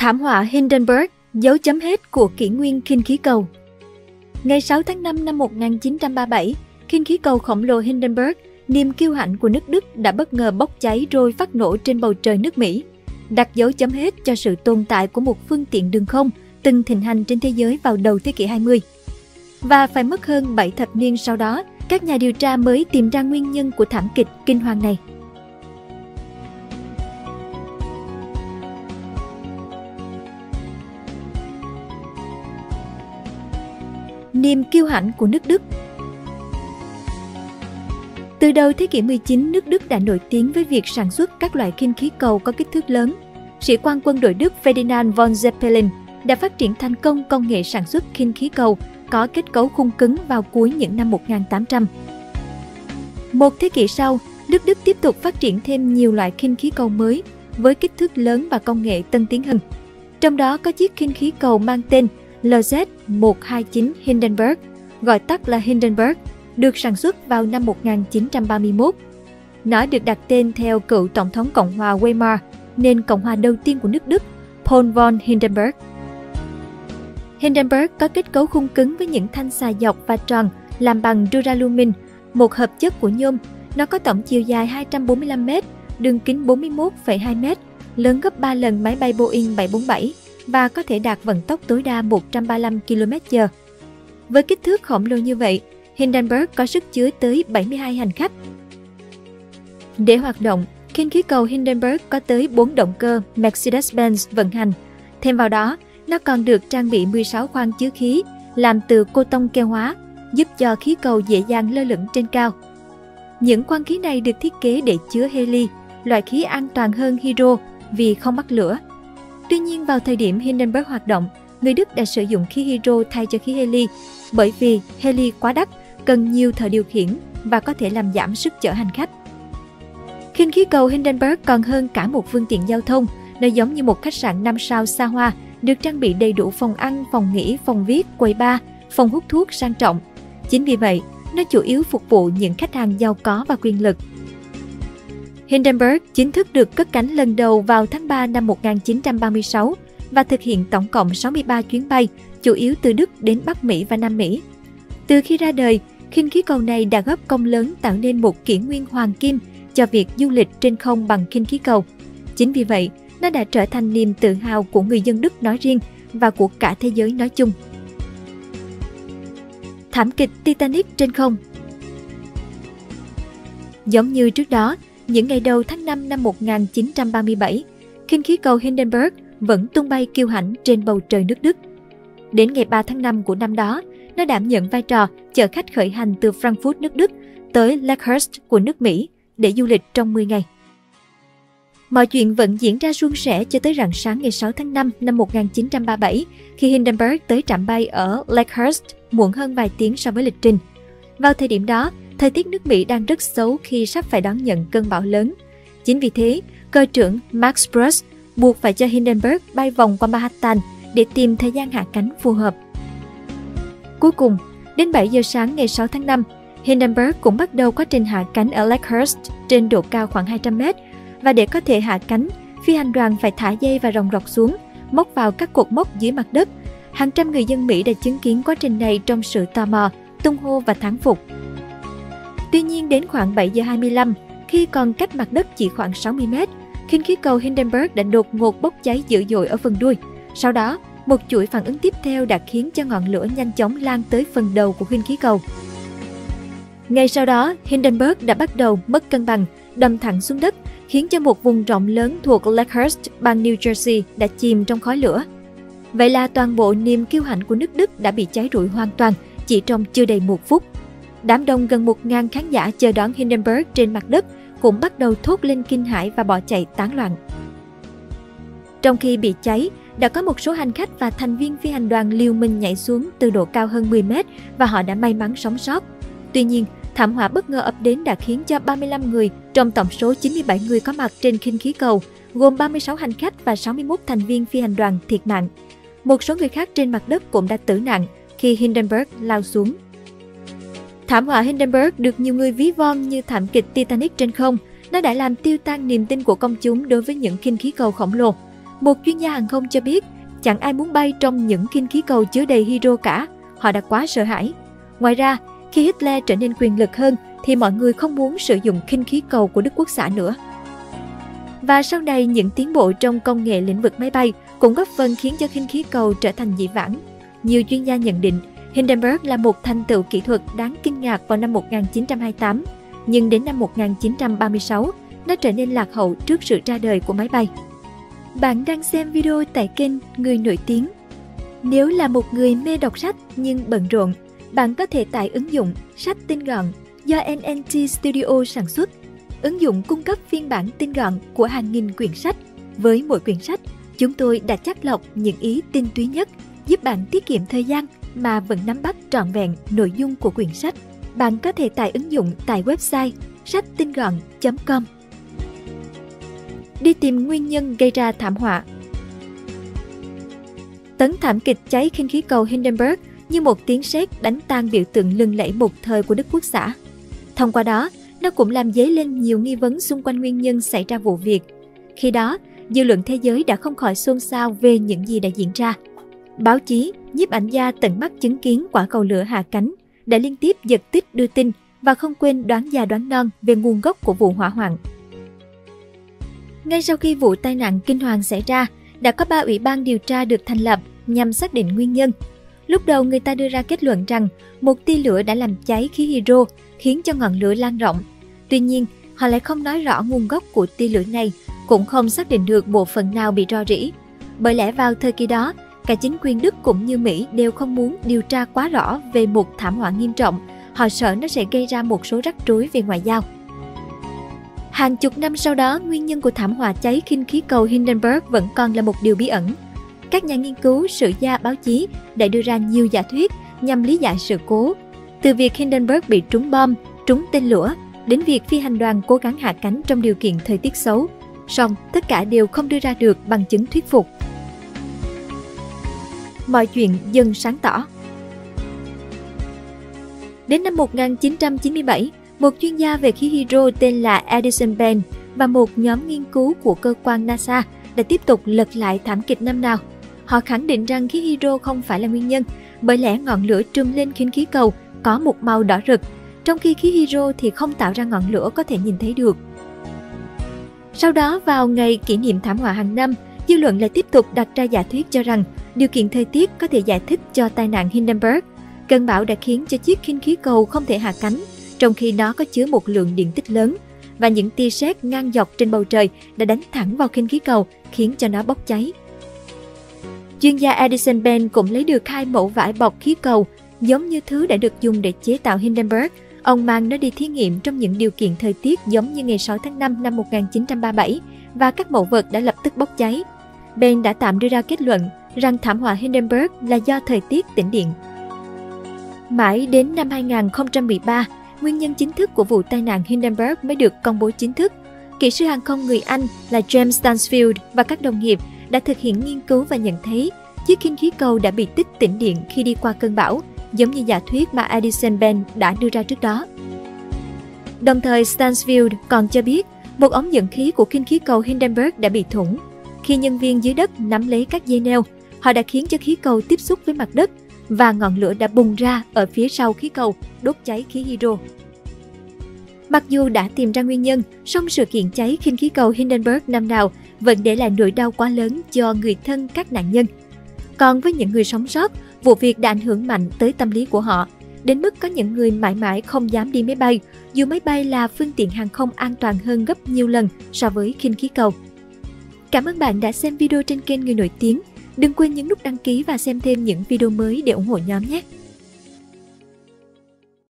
Thảm họa Hindenburg, dấu chấm hết của kỷ nguyên khinh khí cầu. Ngày 6 tháng 5 năm 1937, khinh khí cầu khổng lồ Hindenburg, niềm kiêu hãnh của nước Đức đã bất ngờ bốc cháy rồi phát nổ trên bầu trời nước Mỹ, đặt dấu chấm hết cho sự tồn tại của một phương tiện đường không từng thịnh hành trên thế giới vào đầu thế kỷ 20. Và phải mất hơn 7 thập niên sau đó, các nhà điều tra mới tìm ra nguyên nhân của thảm kịch kinh hoàng này. Niềm kiêu hãnh của nước Đức. Từ đầu thế kỷ 19, nước Đức đã nổi tiếng với việc sản xuất các loại khinh khí cầu có kích thước lớn. Sĩ quan quân đội Đức Ferdinand von Zeppelin đã phát triển thành công công nghệ sản xuất khinh khí cầu có kết cấu khung cứng vào cuối những năm 1800. Một thế kỷ sau, nước Đức tiếp tục phát triển thêm nhiều loại khinh khí cầu mới với kích thước lớn và công nghệ tân tiến hơn. Trong đó có chiếc khinh khí cầu mang tên LZ-129 Hindenburg, gọi tắt là Hindenburg, được sản xuất vào năm 1931. Nó được đặt tên theo cựu Tổng thống Cộng hòa Weimar, nền Cộng hòa đầu tiên của nước Đức, Paul von Hindenburg. Hindenburg có kết cấu khung cứng với những thanh xà dọc và tròn làm bằng duralumin, một hợp chất của nhôm. Nó có tổng chiều dài 245 m, đường kính 41,2 m, lớn gấp 3 lần máy bay Boeing 747 và có thể đạt vận tốc tối đa 135 km/h. Với kích thước khổng lồ như vậy, Hindenburg có sức chứa tới 72 hành khách. Để hoạt động, khinh khí cầu Hindenburg có tới 4 động cơ Mercedes-Benz vận hành. Thêm vào đó, nó còn được trang bị 16 khoang chứa khí làm từ cô tông keo hóa, giúp cho khí cầu dễ dàng lơ lửng trên cao. Những khoang khí này được thiết kế để chứa heli, loại khí an toàn hơn hydro vì không bắt lửa. Tuy nhiên, vào thời điểm Hindenburg hoạt động, người Đức đã sử dụng khí hydro thay cho khí heli bởi vì heli quá đắt, cần nhiều thợ điều khiển và có thể làm giảm sức chở hành khách. Khinh khí cầu Hindenburg còn hơn cả một phương tiện giao thông, nó giống như một khách sạn 5 sao xa hoa, được trang bị đầy đủ phòng ăn, phòng nghỉ, phòng viết, quầy bar, phòng hút thuốc sang trọng. Chính vì vậy, nó chủ yếu phục vụ những khách hàng giàu có và quyền lực. Hindenburg chính thức được cất cánh lần đầu vào tháng 3 năm 1936 và thực hiện tổng cộng 63 chuyến bay, chủ yếu từ Đức đến Bắc Mỹ và Nam Mỹ. Từ khi ra đời, khinh khí cầu này đã góp công lớn tạo nên một kỷ nguyên hoàng kim cho việc du lịch trên không bằng khinh khí cầu. Chính vì vậy, nó đã trở thành niềm tự hào của người dân Đức nói riêng và của cả thế giới nói chung. Thảm kịch Titanic trên không. Giống như trước đó, những ngày đầu tháng 5 năm 1937, khinh khí cầu Hindenburg vẫn tung bay kiêu hãnh trên bầu trời nước Đức. Đến ngày 3 tháng 5 của năm đó, nó đảm nhận vai trò chở khách khởi hành từ Frankfurt nước Đức tới Lakehurst của nước Mỹ để du lịch trong 10 ngày. Mọi chuyện vẫn diễn ra suôn sẻ cho tới rạng sáng ngày 6 tháng 5 năm 1937 khi Hindenburg tới trạm bay ở Lakehurst muộn hơn vài tiếng so với lịch trình. Vào thời điểm đó, thời tiết nước Mỹ đang rất xấu khi sắp phải đón nhận cơn bão lớn. Chính vì thế, cơ trưởng Max Bruce buộc phải cho Hindenburg bay vòng qua Manhattan để tìm thời gian hạ cánh phù hợp. Cuối cùng, đến 7 giờ sáng ngày 6 tháng 5, Hindenburg cũng bắt đầu quá trình hạ cánh ở Lakehurst trên độ cao khoảng 200 m. Và để có thể hạ cánh, phi hành đoàn phải thả dây và rồng rọc xuống, móc vào các cột mốc dưới mặt đất. Hàng trăm người dân Mỹ đã chứng kiến quá trình này trong sự tò mò, tung hô và thán phục. Tuy nhiên, đến khoảng 7 giờ 25, khi còn cách mặt đất chỉ khoảng 60 m, khinh khí cầu Hindenburg đã đột ngột bốc cháy dữ dội ở phần đuôi. Sau đó, một chuỗi phản ứng tiếp theo đã khiến cho ngọn lửa nhanh chóng lan tới phần đầu của khinh khí cầu. Ngay sau đó, Hindenburg đã bắt đầu mất cân bằng, đâm thẳng xuống đất, khiến cho một vùng rộng lớn thuộc Lakehurst, bang New Jersey đã chìm trong khói lửa. Vậy là toàn bộ niềm kiêu hãnh của nước Đức đã bị cháy rụi hoàn toàn chỉ trong chưa đầy 1 phút. Đám đông gần 1000 khán giả chờ đón Hindenburg trên mặt đất cũng bắt đầu thốt lên kinh hãi và bỏ chạy tán loạn. Trong khi bị cháy, đã có một số hành khách và thành viên phi hành đoàn liều mình nhảy xuống từ độ cao hơn 10 m và họ đã may mắn sống sót. Tuy nhiên, thảm họa bất ngờ ập đến đã khiến cho 35 người trong tổng số 97 người có mặt trên khinh khí cầu, gồm 36 hành khách và 61 thành viên phi hành đoàn thiệt mạng. Một số người khác trên mặt đất cũng đã tử nạn khi Hindenburg lao xuống. Thảm họa Hindenburg được nhiều người ví von như thảm kịch Titanic trên không. Nó đã làm tiêu tan niềm tin của công chúng đối với những khinh khí cầu khổng lồ. Một chuyên gia hàng không cho biết, chẳng ai muốn bay trong những khinh khí cầu chứa đầy hydro cả, họ đã quá sợ hãi. Ngoài ra, khi Hitler trở nên quyền lực hơn thì mọi người không muốn sử dụng khinh khí cầu của Đức Quốc xã nữa. Và sau này, những tiến bộ trong công nghệ lĩnh vực máy bay cũng góp phần khiến cho khinh khí cầu trở thành dĩ vãng. Nhiều chuyên gia nhận định Hindenburg là một thành tựu kỹ thuật đáng kinh ngạc vào năm 1928, nhưng đến năm 1936, nó trở nên lạc hậu trước sự ra đời của máy bay. Bạn đang xem video tại kênh Người Nổi Tiếng. Nếu là một người mê đọc sách nhưng bận rộn, bạn có thể tải ứng dụng Sách Tinh Gọn do NNT Studio sản xuất. Ứng dụng cung cấp phiên bản tinh gọn của hàng nghìn quyển sách. Với mỗi quyển sách, chúng tôi đã chắt lọc những ý tinh túy nhất, giúp bạn tiết kiệm thời gian mà vẫn nắm bắt trọn vẹn nội dung của quyển sách. Bạn có thể tải ứng dụng tại website sachtinh-gọn.com. Đi tìm nguyên nhân gây ra thảm họa. Tấn thảm kịch cháy khinh khí cầu Hindenburg như một tiếng sét đánh tan biểu tượng lừng lẫy một thời của Đức Quốc xã. Thông qua đó, nó cũng làm dấy lên nhiều nghi vấn xung quanh nguyên nhân xảy ra vụ việc. Khi đó, dư luận thế giới đã không khỏi xôn xao về những gì đã diễn ra. Báo chí, nhiếp ảnh gia tận mắt chứng kiến quả cầu lửa hạ cánh đã liên tiếp giật tít đưa tin và không quên đoán già đoán non về nguồn gốc của vụ hỏa hoạn. Ngay sau khi vụ tai nạn kinh hoàng xảy ra, đã có 3 ủy ban điều tra được thành lập nhằm xác định nguyên nhân. Lúc đầu người ta đưa ra kết luận rằng một tia lửa đã làm cháy khí hydro, khiến cho ngọn lửa lan rộng. Tuy nhiên, họ lại không nói rõ nguồn gốc của tia lửa này, cũng không xác định được bộ phận nào bị rò rỉ. Bởi lẽ vào thời kỳ đó, cả chính quyền Đức cũng như Mỹ đều không muốn điều tra quá rõ về một thảm họa nghiêm trọng. Họ sợ nó sẽ gây ra một số rắc rối về ngoại giao. Hàng chục năm sau đó, nguyên nhân của thảm họa cháy khinh khí cầu Hindenburg vẫn còn là một điều bí ẩn. Các nhà nghiên cứu, sử gia, báo chí đã đưa ra nhiều giả thuyết nhằm lý giải sự cố. Từ việc Hindenburg bị trúng bom, trúng tên lửa, đến việc phi hành đoàn cố gắng hạ cánh trong điều kiện thời tiết xấu. Song, tất cả đều không đưa ra được bằng chứng thuyết phục. Mọi chuyện dần sáng tỏ. Đến năm 1997, một chuyên gia về khí hydro tên là Edison Bell và một nhóm nghiên cứu của cơ quan NASA đã tiếp tục lật lại thảm kịch năm nào. Họ khẳng định rằng khí hydro không phải là nguyên nhân, bởi lẽ ngọn lửa trùm lên khinh khí cầu có một màu đỏ rực, trong khi khí hydro thì không tạo ra ngọn lửa có thể nhìn thấy được. Sau đó, vào ngày kỷ niệm thảm họa hàng năm, dư luận lại tiếp tục đặt ra giả thuyết cho rằng điều kiện thời tiết có thể giải thích cho tai nạn Hindenburg. Cơn bão đã khiến cho chiếc khinh khí cầu không thể hạ cánh, trong khi nó có chứa một lượng điện tích lớn, và những tia sét ngang dọc trên bầu trời đã đánh thẳng vào khinh khí cầu, khiến cho nó bốc cháy. Chuyên gia Edison Bell cũng lấy được 2 mẫu vải bọc khí cầu giống như thứ đã được dùng để chế tạo Hindenburg. Ông mang nó đi thí nghiệm trong những điều kiện thời tiết giống như ngày 6 tháng 5 năm 1937 và các mẫu vật đã lập tức bốc cháy. Bell đã tạm đưa ra kết luận rằng thảm họa Hindenburg là do thời tiết tĩnh điện. Mãi đến năm 2013, nguyên nhân chính thức của vụ tai nạn Hindenburg mới được công bố chính thức. Kỹ sư hàng không người Anh là James Stansfield và các đồng nghiệp đã thực hiện nghiên cứu và nhận thấy chiếc khinh khí cầu đã bị tích tĩnh điện khi đi qua cơn bão, giống như giả thuyết mà Edison Bell đã đưa ra trước đó. Đồng thời, Stansfield còn cho biết một ống dẫn khí của khinh khí cầu Hindenburg đã bị thủng. Khi nhân viên dưới đất nắm lấy các dây neo, họ đã khiến cho khí cầu tiếp xúc với mặt đất và ngọn lửa đã bùng ra ở phía sau khí cầu, đốt cháy khí hydro. Mặc dù đã tìm ra nguyên nhân, song sự kiện cháy khinh khí cầu Hindenburg năm nào vẫn để lại nỗi đau quá lớn cho người thân các nạn nhân. Còn với những người sống sót, vụ việc đã ảnh hưởng mạnh tới tâm lý của họ, đến mức có những người mãi mãi không dám đi máy bay, dù máy bay là phương tiện hàng không an toàn hơn gấp nhiều lần so với khinh khí cầu. Cảm ơn bạn đã xem video trên kênh Người Nổi Tiếng. Đừng quên nhấn nút đăng ký và xem thêm những video mới để ủng hộ nhóm nhé!